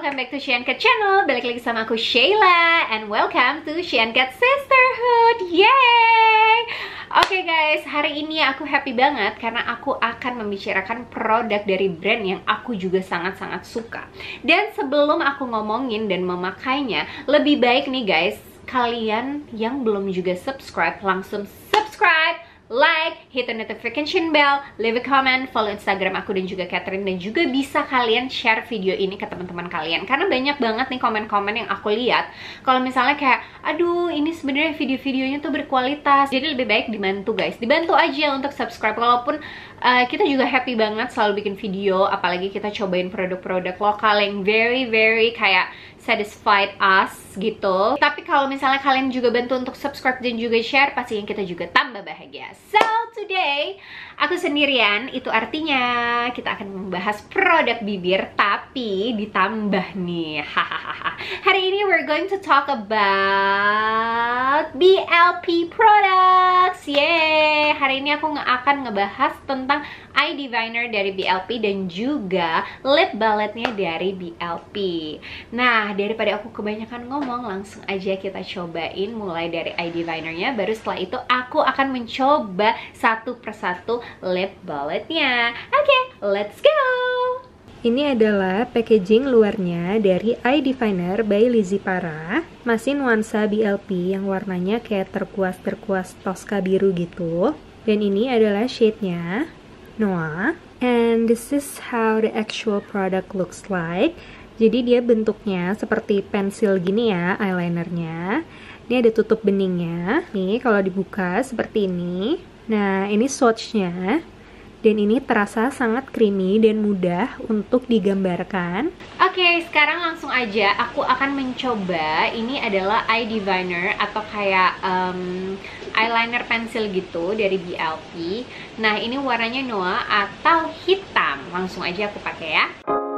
welcome back to Sheyancat Channel. Balik lagi sama aku Sheila, and welcome to Sheyancat Sisterhood. Yay! Oke guys, hari ini aku happy banget karena aku akan membicarakan produk dari brand yang aku juga sangat-sangat suka. Dan sebelum aku ngomongin dan memakainya, lebih baik nih guys, kalian yang belum juga subscribe, langsung subscribe, like, hit the notification bell, leave a comment, follow Instagram aku dan juga Catherine, dan juga bisa kalian share video ini ke teman-teman kalian karena banyak banget nih komen-komen yang aku lihat kalau misalnya kayak aduh ini sebenarnya video-videonya tuh berkualitas, jadi lebih baik dibantu guys, dibantu aja untuk subscribe. Walaupun kita juga happy banget selalu bikin video, apalagi kita cobain produk-produk lokal yang very kayak satisfied us gitu. Tapi kalau misalnya kalian juga bantu untuk subscribe dan juga share, pastinya kita juga tambah bahagia. So today aku sendirian, itu artinya kita akan membahas produk bibir tapi ditambah nih. Hahaha. Hari ini we're going to talk about BLP products. Yeay. Hari ini aku akan ngebahas tentang eye diviner dari BLP dan juga lip balmnya dari BLP. Nah, daripada aku kebanyakan ngomong, langsung aja kita cobain mulai dari eye divinernya, baru setelah itu aku akan mencoba satu persatu lip balmnya. Oke, let's go! Ini adalah packaging luarnya dari eye diviner by Lizzy Para, masih nuansa BLP yang warnanya kayak terkuas Tosca biru gitu. Dan ini adalah shade-nya Noah, and this is how the actual product looks like. Jadi dia bentuknya seperti pensil gini ya, eyelinernya. Ini ada tutup beningnya. Nih kalau dibuka seperti ini. Nah ini swatchnya. Dan ini terasa sangat creamy dan mudah untuk digambarkan. Oke, sekarang langsung aja aku akan mencoba. Ini adalah eye diviner atau kayak eyeliner pensil gitu dari BLP. Nah ini warnanya Noah atau hitam. Langsung aja aku pakai ya.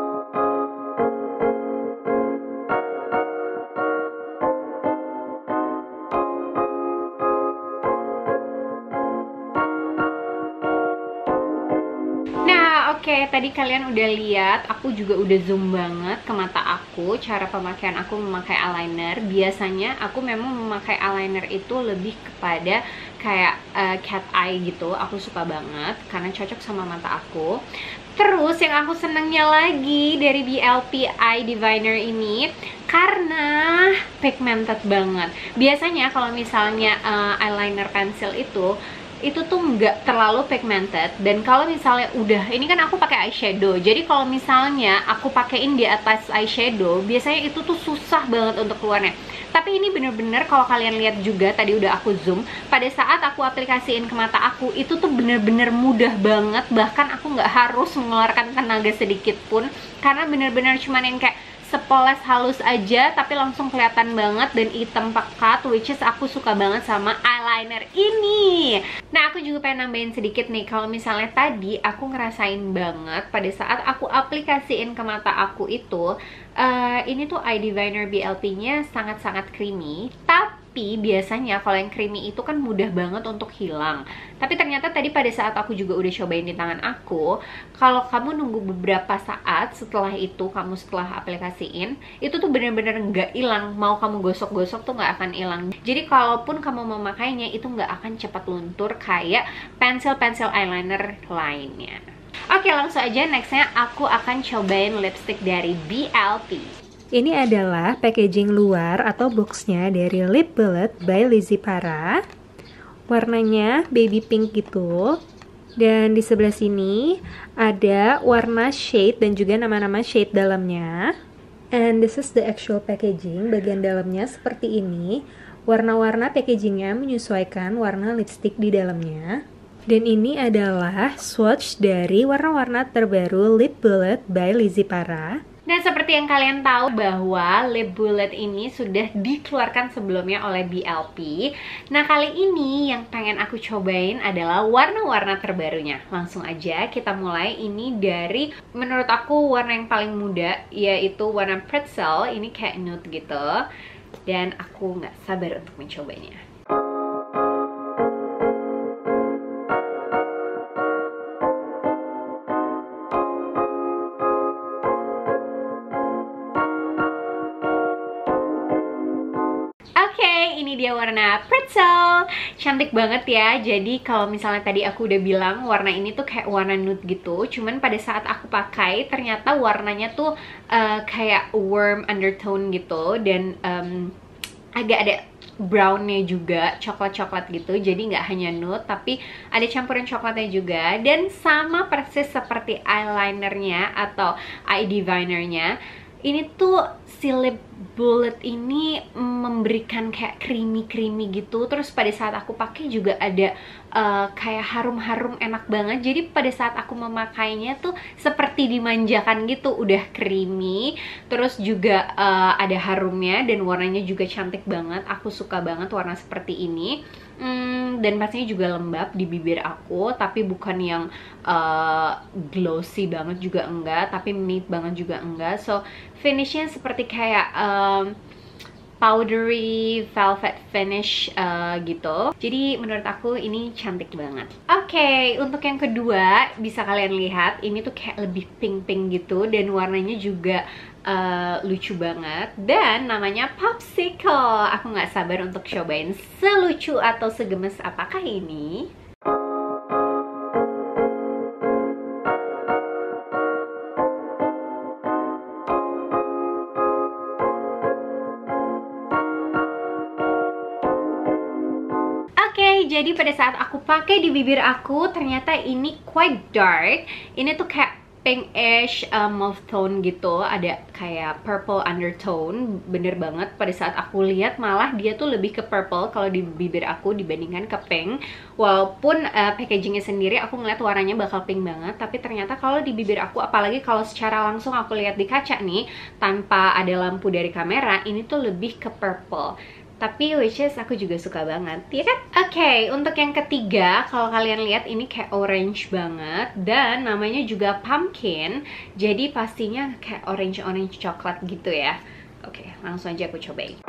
Oke, tadi kalian udah lihat, aku juga udah zoom banget ke mata aku, cara pemakaian aku memakai eyeliner. Biasanya aku memang memakai eyeliner itu lebih kepada kayak cat eye gitu, aku suka banget karena cocok sama mata aku. Terus yang aku senengnya lagi dari BLP eye diviner ini karena pigmented banget. Biasanya kalau misalnya eyeliner pensil itu tuh nggak terlalu pigmented, dan kalau misalnya udah, ini kan aku pakai eyeshadow, jadi kalau misalnya aku pakein di atas eyeshadow biasanya itu tuh susah banget untuk keluarnya. Tapi ini bener-bener kalau kalian lihat juga, tadi udah aku zoom, pada saat aku aplikasiin ke mata aku itu tuh bener-bener mudah banget, bahkan aku nggak harus mengeluarkan tenaga sedikit pun karena bener-bener cuman yang kayak sepoles halus aja tapi langsung kelihatan banget dan hitam pekat, which is aku suka banget sama eyeliner ini. Nah aku juga pengen nambahin sedikit nih, kalau misalnya tadi aku ngerasain banget pada saat aku aplikasiin ke mata aku itu ini tuh eye diviner BLP nya sangat-sangat creamy, tapi biasanya kalau yang creamy itu kan mudah banget untuk hilang. Tapi ternyata tadi pada saat aku juga udah cobain di tangan aku, kalau kamu nunggu beberapa saat setelah itu, kamu setelah aplikasiin, itu tuh bener-bener nggak hilang. Mau kamu gosok-gosok tuh nggak akan hilang. Jadi kalaupun kamu memakainya itu nggak akan cepat luntur kayak pensil-pensil eyeliner lainnya. Oke, langsung aja nextnya aku akan cobain lipstick dari BLP. Ini adalah packaging luar atau boxnya dari Lip Bullet by Lizzy Para. Warnanya baby pink gitu. Dan di sebelah sini ada warna shade dan juga nama-nama shade dalamnya. And this is the actual packaging. Bagian dalamnya seperti ini. Warna-warna packagingnya menyesuaikan warna lipstick di dalamnya. Dan ini adalah swatch dari warna-warna terbaru Lip Bullet by Lizzy Para. Dan seperti yang kalian tahu bahwa lip bullet ini sudah dikeluarkan sebelumnya oleh BLP. Nah kali ini yang pengen aku cobain adalah warna-warna terbarunya. Langsung aja kita mulai. Ini dari menurut aku warna yang paling muda, yaitu warna pretzel. Ini kayak nude gitu. Dan aku nggak sabar untuk mencobanya. ini dia warna pretzel. Cantik banget ya. Jadi kalau misalnya tadi aku udah bilang warna ini tuh kayak warna nude gitu, cuman pada saat aku pakai ternyata warnanya tuh kayak warm undertone gitu, dan agak ada brownnya juga, coklat-coklat gitu. Jadi nggak hanya nude tapi ada campuran coklatnya juga, dan sama persis seperti eyelinernya atau eye divinernya. Ini tuh si lip bullet ini memberikan kayak creamy gitu. Terus pada saat aku pakai juga ada kayak harum-harum enak banget. Jadi pada saat aku memakainya tuh seperti dimanjakan gitu. Udah creamy, terus juga ada harumnya, dan warnanya juga cantik banget. Aku suka banget warna seperti ini. Dan pastinya juga lembab di bibir aku, tapi bukan yang glossy banget juga enggak, tapi matte banget juga enggak. So finishnya seperti kayak powdery velvet finish gitu. Jadi menurut aku ini cantik banget. Oke, untuk yang kedua bisa kalian lihat ini tuh kayak lebih pink gitu, dan warnanya juga lucu banget, dan namanya popsicle. Aku nggak sabar untuk cobain selucu atau segemes apakah ini. Oke, jadi pada saat aku pakai di bibir aku ternyata ini quite dark. Ini tuh kayak pinkish mauve tone gitu, ada kayak purple undertone. Bener banget, pada saat aku lihat malah dia tuh lebih ke purple kalau di bibir aku dibandingkan ke pink. Walaupun packagingnya sendiri aku ngeliat warnanya bakal pink banget, tapi ternyata kalau di bibir aku, apalagi kalau secara langsung aku lihat di kaca nih tanpa ada lampu dari kamera, ini tuh lebih ke purple. Tapi which is aku juga suka banget, ya kan? Oke, untuk yang ketiga, kalau kalian lihat ini kayak orange banget, dan namanya juga pumpkin. Jadi pastinya kayak orange coklat gitu ya. Oke, langsung aja aku cobain.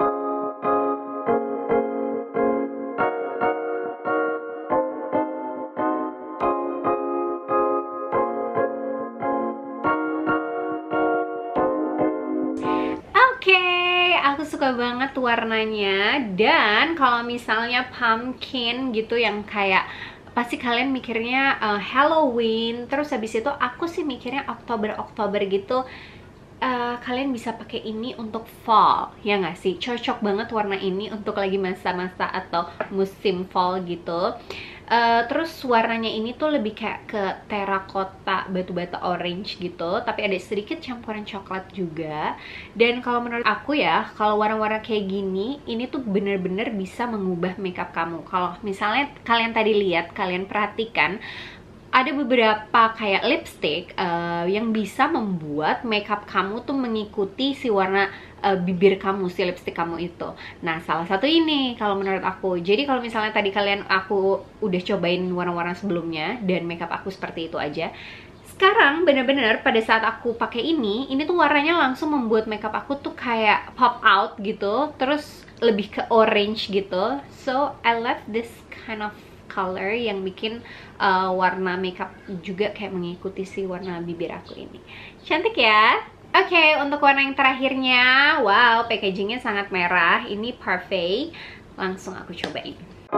Aku suka banget warnanya, dan kalau misalnya pumpkin gitu yang kayak pasti kalian mikirnya Halloween, terus habis itu aku sih mikirnya Oktober gitu. Kalian bisa pakai ini untuk fall, ya nggak sih? Cocok banget warna ini untuk lagi masa-masa atau musim fall gitu. Terus warnanya ini tuh lebih kayak ke terakota, batu-bata orange gitu, tapi ada sedikit campuran coklat juga. Dan kalau menurut aku ya, kalau warna-warna kayak gini, ini tuh bener-bener bisa mengubah makeup kamu. Kalau misalnya kalian tadi lihat, kalian perhatikan, ada beberapa kayak lipstick yang bisa membuat makeup kamu tuh mengikuti si warna bibir kamu, si lipstick kamu itu. Nah, salah satu ini kalau menurut aku. Jadi kalau misalnya tadi aku udah cobain warna-warna sebelumnya dan makeup aku seperti itu aja, sekarang bener-bener pada saat aku pakai ini tuh warnanya langsung membuat makeup aku tuh kayak pop out gitu, terus lebih ke orange gitu. So I love this kind of color yang bikin warna makeup juga kayak mengikuti si warna bibir aku ini. Cantik ya? Oke, untuk warna yang terakhirnya, wow, packagingnya sangat merah. Ini Parfait. Langsung aku cobain.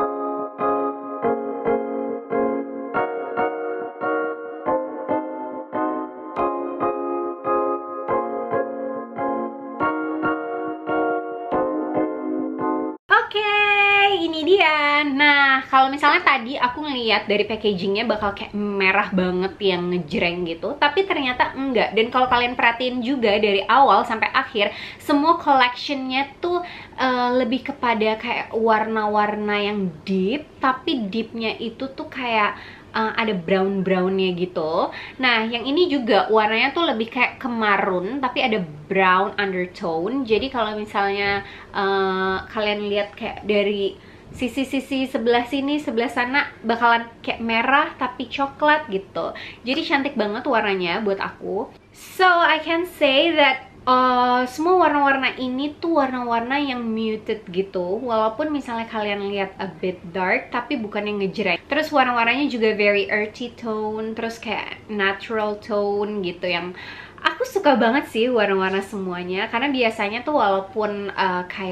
Ini dia. Nah, kalau misalnya tadi aku ngeliat dari packagingnya bakal kayak merah banget yang ngejreng gitu, tapi ternyata enggak. Dan kalau kalian perhatiin juga dari awal sampai akhir, semua collectionnya tuh lebih kepada kayak warna-warna yang deep, tapi deepnya itu tuh kayak ada brown-brownnya gitu. Nah, yang ini juga warnanya tuh lebih kayak ke maroon, tapi ada brown undertone. Jadi kalau misalnya kalian lihat kayak dari sisi-sisi sebelah sini, sebelah sana bakalan kayak merah tapi coklat gitu. Jadi cantik banget warnanya buat aku. So I can say that semua warna-warna ini tuh warna-warna yang muted gitu. Walaupun misalnya kalian lihat a bit dark, tapi bukan yang ngejreng. Terus warna-warnanya juga very earthy tone, terus kayak natural tone gitu, yang aku suka banget sih warna-warna semuanya. Karena biasanya tuh walaupun kayak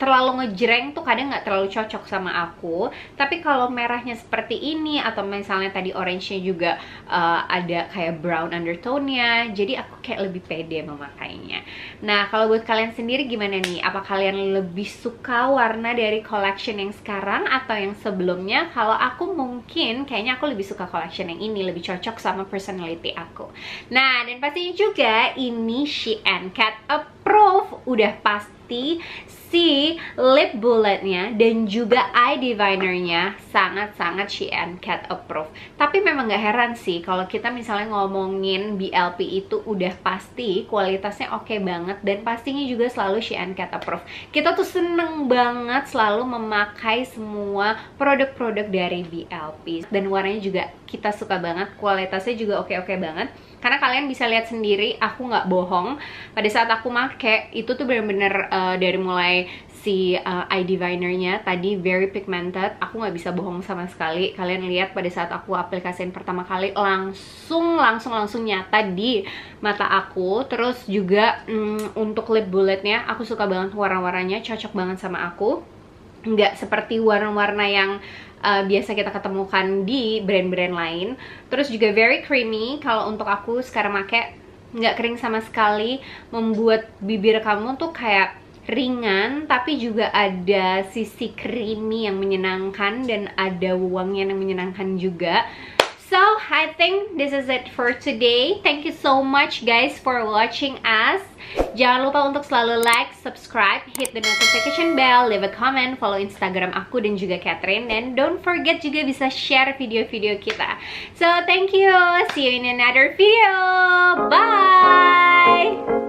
terlalu ngejreng tuh kadang nggak terlalu cocok sama aku. Tapi kalau merahnya seperti ini atau misalnya tadi orange-nya juga ada kayak brown undertone-nya, jadi aku kayak lebih pede memakainya. Nah, kalau buat kalian sendiri gimana nih? Apa kalian lebih suka warna dari collection yang sekarang atau yang sebelumnya? Kalau aku mungkin kayaknya aku lebih suka collection yang ini, lebih cocok sama personality aku. Nah, dan pastinya juga ini Shein Cat Approve, udah pasti si lip bulletnya dan juga eye divinernya sangat-sangat Shein Cat Approve. Tapi memang gak heran sih kalau kita misalnya ngomongin BLP itu udah pasti kualitasnya oke banget dan pastinya juga selalu Shein Cat Approve. Kita tuh seneng banget selalu memakai semua produk-produk dari BLP dan warnanya juga kita suka banget, kualitasnya juga oke-oke banget. Karena kalian bisa lihat sendiri, aku nggak bohong, pada saat aku make itu tuh bener-bener dari mulai si eye divinernya tadi very pigmented, aku nggak bisa bohong sama sekali. Kalian lihat pada saat aku aplikasiin pertama kali langsung nyata di mata aku. Terus juga untuk lip bulletnya aku suka banget, warna-warnanya cocok banget sama aku, nggak seperti warna-warna yang biasa kita ketemukan di brand-brand lain. Terus juga very creamy. Kalau untuk aku sekarang pakai nggak kering sama sekali, membuat bibir kamu tuh kayak ringan tapi juga ada sisi creamy yang menyenangkan dan ada wangian yang menyenangkan juga. So, I think this is it for today. Thank you so much guys for watching us. Jangan lupa untuk selalu like, subscribe, hit the notification bell, leave a comment, follow Instagram aku dan juga Catherine. Dan don't forget juga bisa share video-video kita. So, thank you. See you in another video. Bye!